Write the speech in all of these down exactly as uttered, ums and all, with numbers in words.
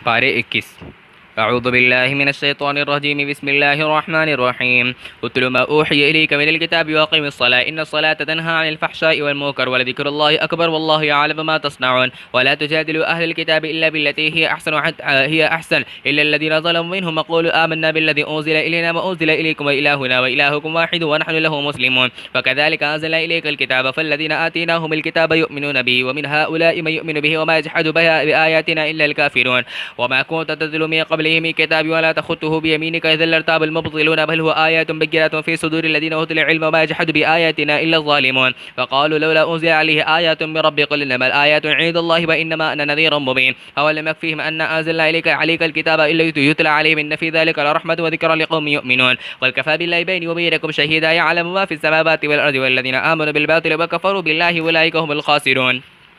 पारे इक्कीस। أعوذ بالله من الشيطان الرجيم بسم الله الرحمن الرحيم اتل ما أوحي إليك من الكتاب وأقم الصلاة إن الصلاة تنهى عن الفحشاء والمنكر ولذكر الله أكبر والله يعلم ما تصنعون ولا تجادلوا أهل الكتاب إلا بالتي هي أحسن هي أحسن إلا الذين ظلموا منهم وقولوا آمنا بالذي أنزل إلينا وأنزل إليكم وإلهنا وإلهكم واحد ونحن له مسلمون فكذلك أنزلنا إليك الكتاب فالذين آتيناهم الكتاب يؤمنون به ومن هؤلاء من يؤمن به وما يجحد بآياتنا إلا الكافرون وما كنت تتلو من قبله من كتاب ولا تخطه بيمينك إذا لارتاب المبطلون بل هو آيات بينات في صدور الذين أوتوا العلم وما يجحد بآياتنا إلا الظالمون فقالوا لولا أنزل عليه آيات من ربي قل إنما الآيات عند الله وإنما أنا نذير مبين أولم يكفيهم أن أنزلنا إليك عليك الكتاب إلا يتلى عليهم إن في ذلك لرحمة وذكرى لقوم يؤمنون قل كفى بالله بيني وبينكم شهيدا يعلم ما في السماوات والأرض والذين آمنوا بالباطل وكفروا بالله أولئك هم الخاسرون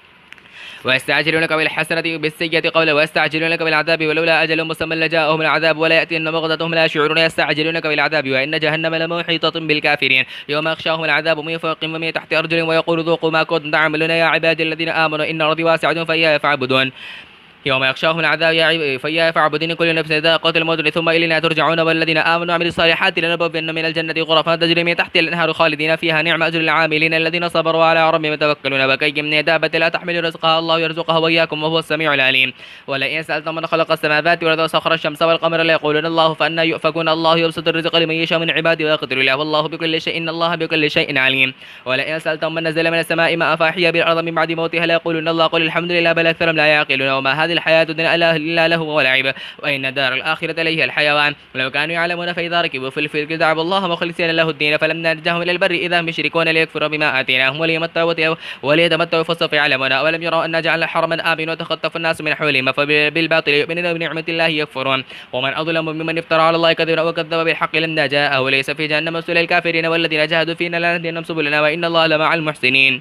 ويستعجلونك بالحسنة بالسيئة قولا ويستعجلونك بالعذاب ولولا أجل مسمى لجاءهم العذاب ولا يأتين بغتة لا يشعرون يستعجلونك بالعذاب وإن جهنم لمحيطة بالكافرين يوم يغشاهم العذاب من فوقهم ومن تحت أرجلهم ويقول ذوقوا ما كنتم تعملون يا عبادي الذين آمنوا إن أرضي واسعة فإياي فاعبدون يوم يغشاهم العذاب يا فإياي فاعبدون كل نفس ذائقة الموت ثم إلينا ترجعون والذين آمنوا وعملوا الصالحات لنبوئن من الجنة غرفا تجري من تحتها الأنهار خالدين فيها نعم أجر العاملين الذين صبروا على ربهم يتوكلون وكأي من دابة لا تحمل رزقها الله يرزقها وإياكم وهو السميع العليم ولئن سألتم من خلق السماوات والأرض وسخر الشمس والقمر ليقولون الله فأنى يؤفكون الله يبسط الرزق لمن يشاء من عباده ويقدر له والله بكل شيء إن الله بكل شيء عليم ولئن سألتم من نزل من السماء ماء فأحيا بالأرض من بعد موتها ليقولون الله قل الحمد لله بل أكثرهم لا يعقلون وما هذه الحياة الدنيا إلا له ولعب وإن دار الآخرة لهي الحيوان ولو كانوا يعلمون فإذا ركبوا في الفلك دعوا الله مخلصين له الدين فلما نجاهم إلى البر إذا هم يشركون ليكفروا بما آتيناهم وليتمتعوا وليتمتعوا فسوف يعلمون أولم يروا أن جعلنا حرما آمنا وتخطف الناس من حولهم فبالباطل يؤمنون بنعمة الله يكفرون ومن أظلم ممن افترى على الله كذبا وكذب بالحق لما جاءه وليس في جهنم مثل للكافرين والذين جاهدوا فينا لنهدينهم سبلنا وإن الله لمع المحسنين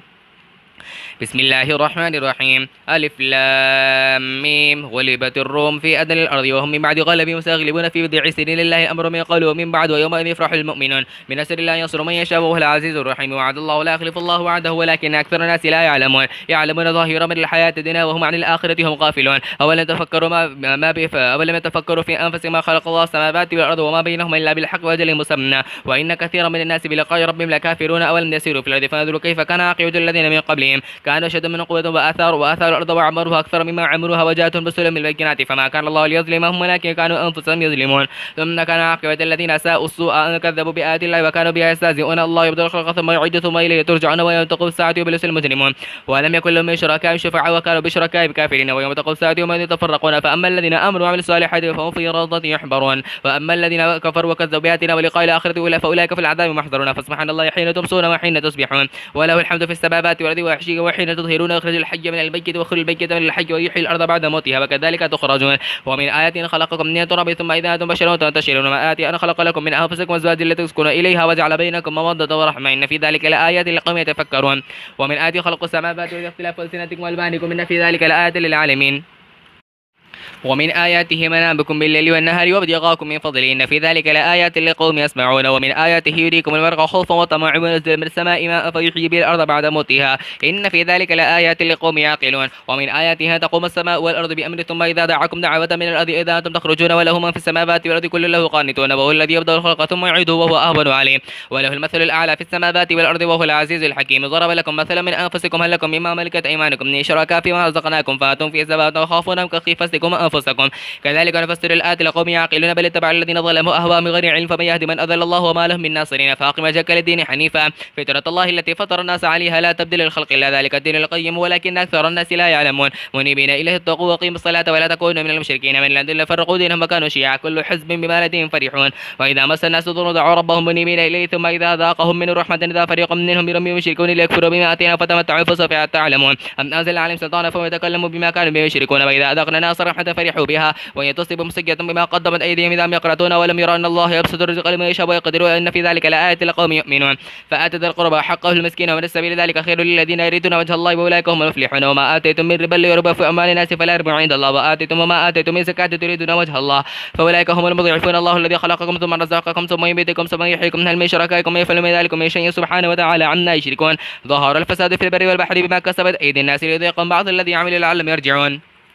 بسم الله الرحمن الرحيم ألف لام ميم غلبت الروم في أدنى الأرض وهم من بعد غلبهم سيغلبون في بضع سنين لله الأمر من قبل ومن بعد ويومئذ يفرح المؤمنون من نصر الله ينصر من يشاء وهو العزيز الرحيم وعد الله لا يخلف الله وعده ولكن أكثر الناس لا يعلمون يعلمون ظاهرا من الحياة الدنيا وهم عن الآخرة هم غافلون أولم تفكروا ما ما أولم تفكروا في أنفسهم ما خلق الله السماوات والأرض وما بينهما إلا بالحق وأجل مسمى وإن كثيرا من الناس بلقاء ربهم لكافرون أولم يسيروا في الأرض فانظروا كيف كان عاقبة الذين من قبلهم كانوا أشد من قوة وآثار وآثار الأرض وعمروها أكثر مما عمروها وجاءتهم رسل من البينات فما كان الله ليظلمهم ولكن كانوا أنفسهم يظلمون ثم كان عاقبة الذين أساءوا السوء أن كذبوا بآيات الله وكانوا بها يستهزئون الله يبدأ الخلق ثم يعيد ثم إليه ترجعون ويوم تقوم الساعة يبلس المجرمون ولم يكن لهم من شركائهم شفعاء وكانوا بشركائهم كافرين ويوم تقوم الساعة يوم يتفرقون فأما الذين آمنوا وعملوا الصالحات فهم في روضة يحبرون وأما الذين كفروا وكذبوا بآياتنا ولقاء الآخرة فأولئك في العذاب محضرون فسبحان الله حين تمسون وحين تصبحون وله الحمد في السماوات والأرض وحشي وحين تظهرون يخرج الحي من البيت ويخرج البيت من الحي ويحيي الأرض بعد موتها وكذلك تخرجون ومن آيات خلقكم من تراب ثم إذا أنتم بشر تنتشرون وما آتي أن خلق لكم من أنفسكم أزواجا لتسكنوا إليها وجعل بينكم مودة ورحمة إن في ذلك لآيات لقوم يتفكرون ومن آيات خلق السماوات واختلاف ألسنتكم وألوانكم إن في ذلك لآيات للعالمين ومن آياته منامكم بالليل والنهار وابتغاءكم من فضله إن في ذلك لآيات لقوم يسمعون ومن آياته يريكم البرق خوفا وطمعا وينزل من السماء ماء فيحيي به الأرض بعد موتها إن في ذلك لآيات لقوم يعقلون ومن آياته تقوم السماء والأرض بأمره ثم إذا دعاكم دعوة من الأرض إذا أنتم تخرجون وله من في السماوات والأرض كل له قانتون وهو الذي يبدأ الخلق ثم يعيده وهو أهون عليه وله المثل الأعلى في السماوات والأرض وهو العزيز الحكيم ضرب لكم مثلا من أنفسكم هل لكم مما ملكت أيمانكم من شركاء فيما رزقناكم فأنتم في السماوات وخافونهم كخيفتكم أنفسكم كذلك نفسر الآيات لقوم يعقلون بل اتبع الذين ظلموا أهواءهم بغير علم فمن يهدي من أضل الله وما لهم من ناصرين فأقم وجهك للدين حنيفا فطرة الله التي فطر الناس عليها لا تبديل للخلق إلا ذلك الدين القيم ولكن أكثر الناس لا يعلمون منيبين إليه اتقوا وقيموا الصلاة ولا تكونوا من المشركين من الذين فرقوا دينهم وكانوا شيعا كل حزب بما لديهم فرحون وإذا مس الناس ضر دعوا ربهم منيبين إليه ثم إذا ذاقهم من رحمة إذا فريق منهم بربهم يشركون ليكفروا بما آتيناهم فتمتعوا فسوف تعلمون أم أنزل عليهم سلطانا فهم يتكلموا بما كانوا به يشركون وإذا أذقنا الناس رحمة فرحوا بها وإن تصبهم سيئة بما قدمت أيديهم إذا هم يقنطون ولم يروا أن الله يبسط الرزق لمن يشاء ويقدر وإن في ذلك لآيات لقوم يؤمنون فآت ذا القربى حقه المسكين ومن السبيل ذلك خير للذين يريدون وجه الله وأولئك هم المفلحون وما آتيتم من ربا ليربى في أموال الناس فلا يربو عند الله وآتيتم وما آتيتم من زكاة تريدون وجه الله فأولئك هم المضعفون الله الذي خلقكم ثم رزقكم ثم يميتكم ثم يحييكم هل من شركائكم يفعل من ذلك من شيء سبحانه وتعالى عما يشركون ظهر الفساد في البر والبحر بما كسبت أيدي الناس ليذيقهم بعض الذي عملوا لعلهم يرجعون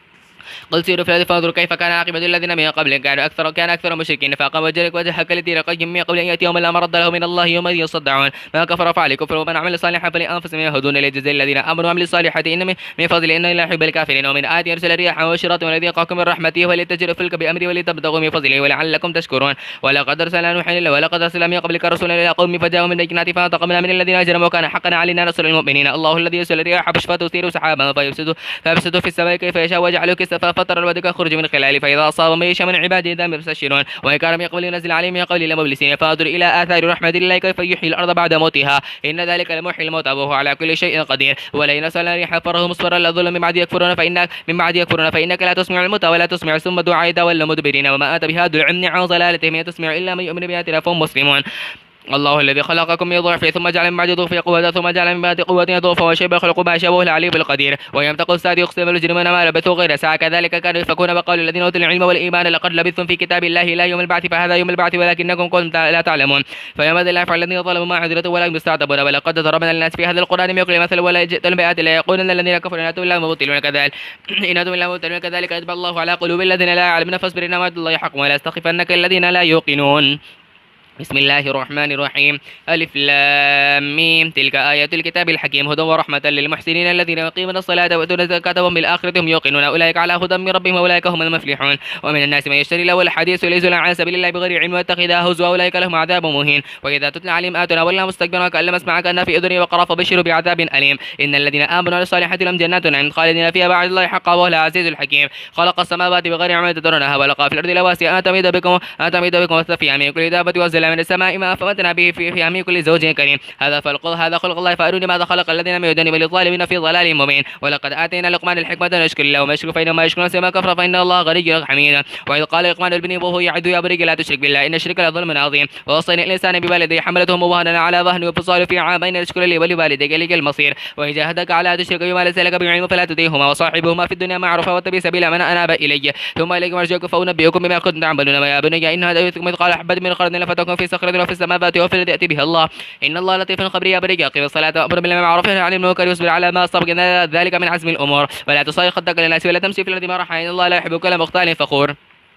قل سيروا في الأرض فانظروا كيف كان عاقبة الذين من قبل كانوا أكثر كان أكثر مشركين فأقام وجهك وجهك الذين قد من قبل أن يأتيهم لا مرد له من الله يوم يصدعون ما كفر فعلي كفر ومن عمل صالحا فلأنفسهم يهدون ليجزي الذين آمنوا وعملوا الصالحات إن من فضل إنه لا يحب الكافرين ومن آيات يرسل الرياح وبشرات والذي يقاكم من رحمته ولتجري الفلك بأمره ولتبتغوا من فضله ولعلكم تشكرون ولقد أرسلنا نوحا إلا ولقد أرسلنا من قبلك رسولا إلى قوم فجاءوا من البينات فانتقمنا من الذين أجرموا وكان حقا علينا نصر المؤمنين الله الذي يرسل الرياح فتثير سحابا فيبسط فيبسط في السماء كيف يشاء ويجعله كسفا فترى الودك يخرج من خلاله فإذا أصاب من يشاء من عباده إذا هم يستبشرون وإن كان من قبل ينزل عليهم من قبل لمبلسين فانظر إلى آثار رحمة الله كيف يحيي الأرض بعد موتها إن ذلك لمحيي الموتى وهو على كل شيء قدير ولئن أرسلنا الريح فره مصفرا لظل من بعد يكفرون فإنك من بعد يكفرون فإنك لا تسمع الموتى ولا تسمع ثم دعاء تولوا مدبرين وما أتى بهذا العلم عن ضلالتهم تسمع إلا من يؤمن بآياتنا فهم مسلمون الله الذي خلقكم من ضعف ثم جعل من بعد ضعف قوة ثم جعل من بعد قوة ضعفا وشيبا يخلق ما شابه العليم القدير ويوم تقول الساعة يقسم المجرمون ما لبثوا غير ساعة كذلك كانوا يفكون وقالوا الذين أوتوا العلم والإيمان لقد لبثتم في كتاب الله إلى يوم البعث فهذا يوم البعث ولكنكم كنتم لا تعلمون فيومئذ لا ينفع الذين ظلموا ما عذرة ولا هم يستعتبون ولقد ضربنا للناس في هذا القرآن من كل مثل ولا جئتم بآيات لا يقولون الذين كفروا إن أنتم إلا مبطلون كذلك إن أنتم إلا مبطلون كذلك يطبع الله على قلوب الذين لا يعلمون فاصبر إن وعد الله حق ولا يستخفنك الذين لا يوقنون بسم الله الرحمن الرحيم ألف لام ميم تلك آيات الكتاب الحكيم هدى ورحمة للمحسنين الذين يقيمون الصلاة ويؤتون الزكاة وهم بالآخرة هم يوقنون أولئك على هدى من ربهم وأولئك هم المفلحون ومن الناس من يشتري له الحديث ويلزل عن سبيل الله بغير علم واتخذها هزوا أولئك لهم عذاب مهين وإذا تتلى عليهم آياتنا ولا مستكبرا كأن لم يسمع كأن في أذنه وقرا فبشروا بعذاب أليم إن الذين آمنوا والصالحات لهم جنات عند خالدين فيها بعد الله حقا وهو العزيز الحكيم خلق السماوات بغير عمد تدرونها ولقى في الأرض رواسي أن تميد بكم أن تميد بكم وتفيها من كل دابة وزل من السماء ماء فمتنا به في في أمين كل زوج كريم هذا خلق هذا خلق الله فأروني ماذا خلق الذين من يدني وللظالمين في ضلال مبين ولقد آتينا لقمان الحكمة أن يشكر الله وما يشكر فإنما يشكر سما كفر فإن الله غني حميد وإذ قال لقمان لابنه وهو يعد يا بني لا تشرك بالله إن الشرك لظلم عظيم ووصينا الإنسان بوالديه حملته وهنا على ظهره وفصاله في عامين اشكر لي ولوالديك إليك المصير وإن جاهدك على تشرك بما ليس لك بعلم فلا تطيعهما وصاحبهما في الدنيا معروفا واتبع سبيل من أناب إلي ثم إليك مرجعكم فأنبئكم بما كنتم تعملون ويا بني إن هذا إذ قال حبة من خردل فتكون في صخرة وفي السماوات وفي الذي يأتي به الله إن الله لطيف خبير يا بني أقم الصلاة وأمر بالمعروف وانهى عن المنكر واصبر على ما أصابك إن ذلك من عزم الأمور ولا تصغر خدك للناس ولا تمشي في الأرض مرحا إن الله لا يحب كل مختال فخور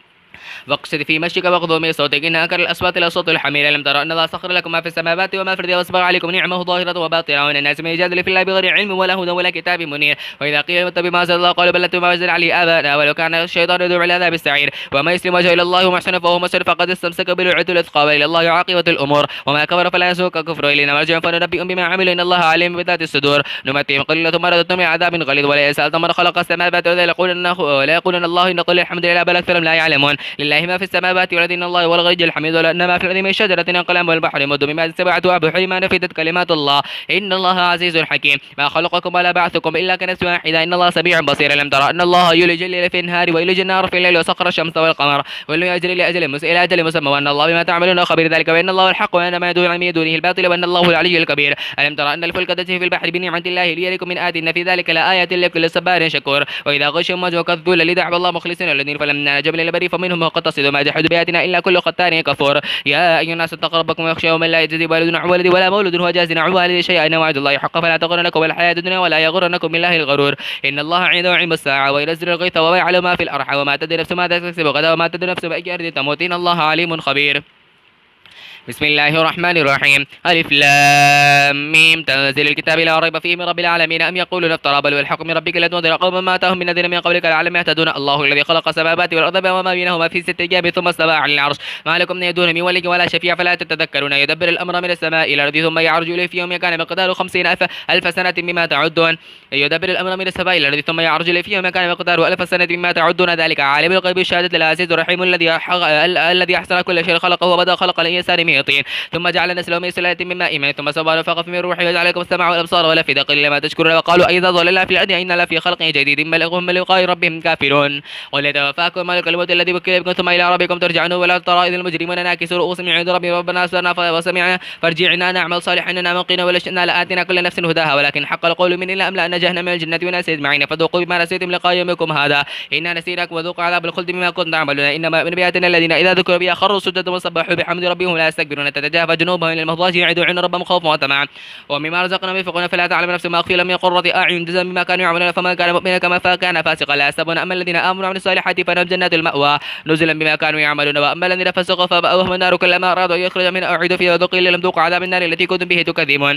واقصد في مشيك واغضض من صوتك إن أنكر الأصوات لصوت الحمير ألم ترى أن الله سخر لكم ما في السماوات وما في الأرض وأسبغ عليكم نعمه ظاهرة وباطنة وإن الناس من يجادل في الله بغير علم ولا هدى ولا كتاب منير وإذا قيل اتبعوا ما أنزل الله قالوا بل نتبع ما أنزل عليه آباءنا ولو كان الشيطان يدعو إلى عذاب السعير وما يسلم وجهه إلى الله محسن فهو مسر فقد استمسك بالعروة الوثقى وإلى الله عاقبة الأمور وما كفر فلا يسوءك كفره إلينا مرجعهم فننبئهم بما عملوا إن الله عليم بذات الصدور نمتعهم قليلا ثم رددتهم إلى عذاب غليظ ولا يسأل من خلق السماوات ولا يقولن لا يقولن الله إن قل الحمد لله بل أكثرهم لا يعلمون لله ما في السماوات والذين الله والغني الحميد ولا ما في الأرض من شجرة أقلام والبحر مد من بعد سبعة أبحر ما نفدت كلمات الله إن الله عزيز حكيم ما خلقكم ولا بعثكم إلا كنفس واحدة إن الله سميع بصير لم ترى أن الله يولج الليل في النهار ويولج النهار في الليل وسخر الشمس والقمر والليل يجري لأجل مس إلى أجل مسمى وأن الله بما تعملون خبير ذلك وأن الله الحق وأن ما يدعون من دونه الباطل وأن الله العلي الكبير ألم ترى أن الفلك تجري في البحر بنعمة الله ليريكم من آيات إن في ذلك لآيات لكل صبار شكور وإذا غشهم موج كالذل لدعوا الله مخلصين الذين فلما جبل البري فمنهم مقتصد ما جحدوا بآياتنا إلا كل ختار كفور يا أيها الناس اتقوا ربكم واخشوا من لا يجزي والد عن ولد ولا مولود هو جاز عن والد شيئا إن وعد الله حق فلا تغرنكم الحياة الدنيا ولا يغرنكم بالله الغرور إن الله عنده علم الساعة وينزل الغيث وما يعلم ما في الأرحام وما تدري نفس ماذا تكسب غدا وما تدري نفس بأي أرض تموت إن الله عليم خبير بسم الله الرحمن الرحيم ألف لام ميم تنزيل الكتاب لا ريب فيه من رب العالمين أم يقولون افترى بل والحق من ربك لتنذر قوما ما أتاهم من نذير من قبلك لعلهم يهتدون الله الذي خلق السماوات والأرض وما بينهما في ستة أيام ثم استوى على العرش ما لكم من يدون من ولي ولا شفيع فلا تتذكرون يدبر الأمر من السماء إلى الأرض ثم يعرج إليه في يوم كان مقداره خمسين ألف, ألف سنة مما تعدون يدبر الأمر من السماء إلى الأرض ثم يعرج إليه في يوم كان مقداره ألف سنة مما تعدون ذلك عالم الغيب الشهادة العزيز الرحيم الذي الذي أحسن كل شيء خلقه وبدأ خلق الإنسان من طين ثم جعل نسله من سلالة من ماء ثم سوى ونفخ من روحه وجعل لكم السمع والأبصار والأفئدة قليلا ما تشكرون وقالوا أيضا ضللنا في الأرض إنا لفي خلق جديد بل هم من لقاء ربهم كافرون قل يتوفاكم ملك الموت الذي وكل بكم ثم إلى ربكم ترجعون ولا ترى إذ المجرمون ناكسوا رؤوسهم عند ربهم ربنا أبصرنا وسمعنا فارجعنا نعمل صالحا إننا موقنا ولا شئنا لآتنا كل نفس هداها ولكن حق القول من إلا أملأن جهنم من الجنة والناس أجمعين فذوقوا بما نسيتم لقاء يومكم هذا إنا نسيناكم وذوقوا عذاب الخلد بما كنتم تعملون إنما من بآياتنا الذين إذا ذكروا بها خروا سجدا وسبحوا بحمد ربهم لا يستكبرون تتجافى جنوبهم إلى المضاجع يدعون ربهم خوفا وطمعا ومما رزقناهم ينفقون فلا تعلم نفس ما أخفي لهم من قرة أعين جزاء بما كانوا يعملون فمن كان مؤمنا كما كان فاسقا لا يحسبون أما الذين آمنوا وعملوا الصالحات فلهم جنات المأوى نزلا بما كانوا يعملون وأما الذين فسقوا فمأواهم النار كلما أرادوا أن يخرجوا منها أعيدوا فيها وقيل لهم ذوقوا عذاب النار التي كنتم به تكذبون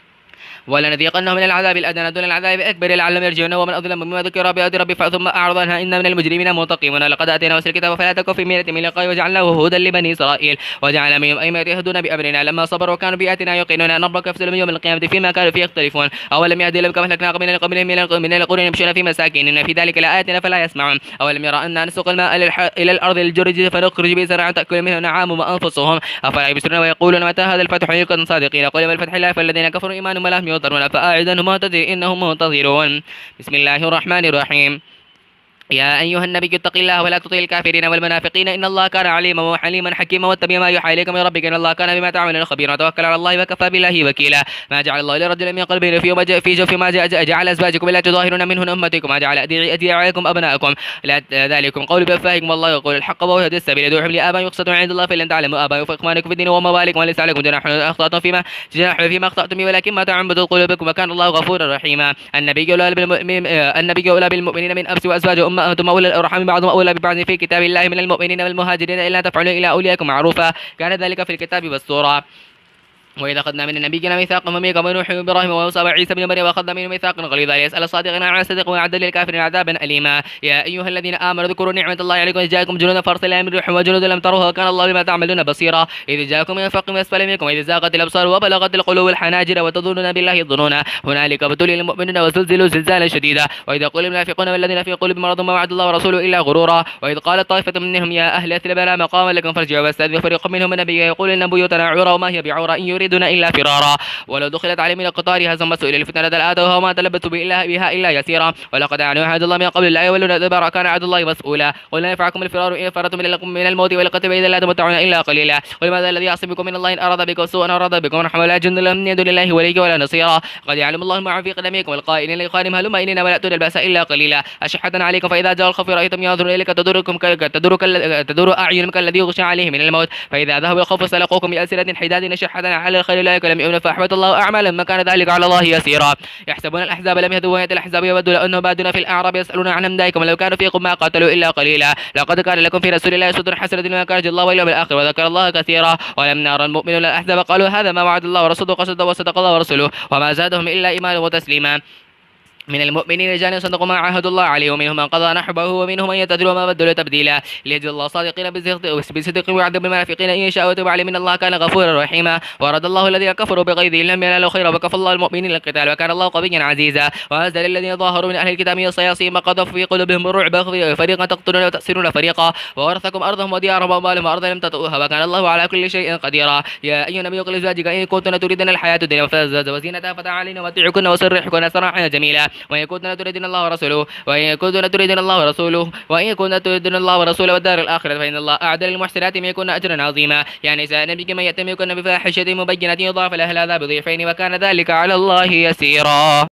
ولنذيقنهم من العذاب الأدنى دون العذاب الأكبر لعلهم يرجعون ومن أظلم مما ذكر بآيات ربه ثم أعرض عنها إن من المجرمين منتقمون لقد آتينا موسى الكتاب فلا تكن في مرية من لقائه وجعلناه هدى لبني إسرائيل وجعل منهم أئمة يهدون بأمرنا لما صبروا وكانوا بآياتنا يوقنون أن ربك يفصل يوم القيامة فيما كانوا فيه يختلفون أولم يهدي لهم كما أهلكنا قبلهم قبلهم من القرون يمشون في مساكن إن في ذلك لآياتنا فلا يسمعون أولم يرى أن نسوق الماء إلى الأرض الجرز فنخرج به زرعا تأكل منه نعام وأنفسهم أفلا يبصرون ويقولون متى هذا الفتح إن كنتم صادقين قل ما الفتح الله فالذين كفروا إيمانهم ولا هم يضرون فأعذ منتظر إنهم منتظرون بسم الله الرحمن الرحيم يا أيها النبي اتق الله ولا تطع الكافرين والمنافقين إن الله كان عليما وحليما حكيما واتبع ما يوحى إليك من ربك إن الله كان بما تعملون خبيرا وتوكل على الله وكفى بالله وكيلا ما جعل الله لرجل من قلبين في يوم في جوف ما جعل أزواجكم لا تظاهرون منهن أمتكم ما جعل أدعياءكم أبناءكم لا ذلكم قول بأفواهكم والله يقول الحق وهو يهدي السبيل يدعوهم لآبائهم يقسطون عند الله فإن لم تعلموا آبائهم فإخوانكم في الدين ومواليكم وليس عليكم جناح أخطأتم فيما جناح فيما أخطأتم ولكن ما تعمدت قلوبكم وكان الله غفورا رحيما النبي أولى بالمؤمنين النبي أولى بالمؤمنين من أنفسهم وأزواجهم أمهاتهم أولى الأرحام بعضهم أولى ببعض في كتاب الله من المؤمنين والمهاجرين إلا تفعلوا إلى أولياءكم معروفا كان ذلك في الكتاب والسورة وإذا أخذنا من النبيين ميثاقا وميثاقا ونوح وإبراهيم وموسى وعيسى بن مريم وأخذنا منهم ميثاقا غليظا ليسأل الصادقين عن الصدق ويعد للكافرين عذابا أليما يا أيها الذين آمنوا اذكروا نعمة الله عليكم إذ جاءكم جنودا فأرسلنا من ريح وجنود لم تروها وكان الله بما تعملون بصيرا إذ جاءكم من فوق وأسفل منكم وإذ زاغت الأبصار وبلغت القلوب الحناجر وتظنون بالله الظنون هنالك ابتلي المؤمنون وزلزلوا زلزالا شديدا وإذا قال المنافقون والذين في قلوبهم مرض ما وعد الله ورسوله إلا غرورا وإذ قالت طائفة منهم يا أهل يثرب لا مقام لكم فارجعوا واستأذنوا فريق منهم النبي يقول إن بيوتنا عورا وما هي بعورا إن يريدون إلا فرارا ولو دخلت عليهم من قطارها ثم سئل الفتنة لآتوها وما تلبثوا بها إلا, إلا يسيرا ولقد أعلنوا عهد الله من قبل لا يولون الأدبار كان عهد الله مسؤولا قل لا ينفعكم الفرار إن فررتم من الموت ولقد إذا لا تمتعون إلا قليلا قل ماذا الذي يعصمكم من الله إن أراد بكم سوءا أراد بكم رحمة ولا جند لهم من دون الله ولي ولا نصيرا قد يعلم الله ما في قدميكم والقائلين لإخوانهم هلما إلينا ولا تؤتوا البأس إلا قليلا أشحة عليكم فإذا جاء الخوف رأيتم ينظرون إليك تدوركم تدور تدور أعينهم كالذي يغشى عليه من الموت فإذا ذهب الخوف سلقوكم بألسنة حداد أشحة على الخير لا لم يؤمنوا فأحبط الله أعمالهم ما كان ذلك على الله يسيرا يحسبون الأحزاب لم يهدوا ويأتي الأحزاب يودوا لو أنهم بادون في الأعراب يسألون عن أمدائكم ولو كانوا فيكم ما قاتلوا إلا قليلا لقد كان لكم في رسول الله أسوة حسنة لمن كان يرجو الله واليوم الآخر وذكر الله كثيرا ولما نرى المؤمنون الأحزاب قالوا هذا ما وعد الله ورسوله قصد وصدق الله ورسوله وما زادهم إلا إيمانا وتسليما من المؤمنين رجال صدقوا ما عاهدوا الله عليه ومنهم من قضى نحبه ومنهم من ينتظر وما بدلوا تبديلا ليجزي الله الصادقين بالصدق ويعذب المنافقين إن شاء وتب عليهم إن الله كان غفورا رحيما ورد الله الذين كفروا بغيظهم لم ينالوا خيرا وكفى الله المؤمنين القتال وكان الله قويا عزيزا وأنزل الذين ظاهروا من أهل الكتاب من الصياصين ما قذفوا في قلوبهم الرعب فريقا تقتلون وتأسرون فريقا وورثكم أرضهم وديارهم وأموالهم وأرضا لم تطئوها وكان الله على كل شيء قديرا يا أيها النبي قل لأزواجك إن كنتن تريدن الحياة الدنيا وزينتها فتعالين ومتعكن وسرحكن سراحا جميلا وإن كنتن تريدن الله ورسوله وإن كنتن تريدن الله ورسوله وإن كنتن تريدن الله ورسوله والدار الآخرة فإن الله أعد للمحسنات منكن أجرا عظيما يا نساء النبي من يأتي منكن بفاحشة مبينة يضاعف لها العذاب ضعفين وكان ذلك على الله يسيرا.